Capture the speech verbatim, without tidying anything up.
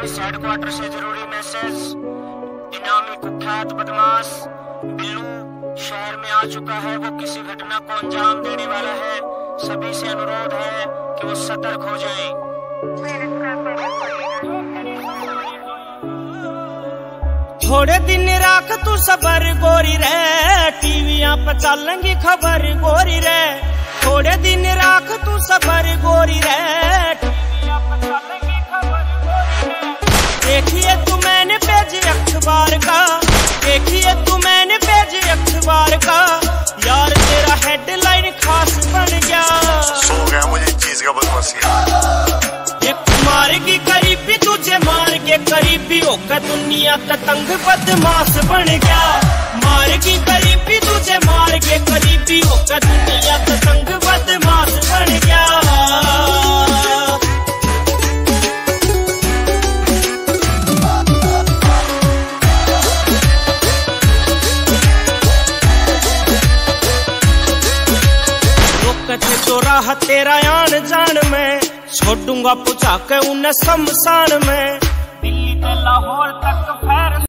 Police headquarter से जरूरी message. इनामी कुख्यात बदमाश बिल्लू शहर में आ चुका है। वो किसी घटना को अंजाम देने वाला है। सभी से अनुरोध है कि वो सतर्क हो जाएं। थोड़े दिन राख तू सबर गोरी रे, टीवियां पे चलेंगी खबर गोरी रे। थोड़े दिन राख तू सबर गोरी रे, टीवियां पे चलेंगी खबर गोरी रे। देखिए तू मैंने पेज अखबार का, देखिए तू मैंने पेज अखबार का, यार तेरा हेडलाइन खास बन गया। सो गया मुझे चीज का बदमाशिया। एक मारेगी करीबी तुझे मार के करीबी होकर दुनिया तंग बदमाश बन गया। मारेगी करीबी तुझे मार के करीबी होकर दुनिया तंग बदमाश बन गया। कथे चौराहा तेरा आन जान में, छोड़ूंगा पुचा के उन्हें शमशान में। दिल्ली ते लाहौर तक फैर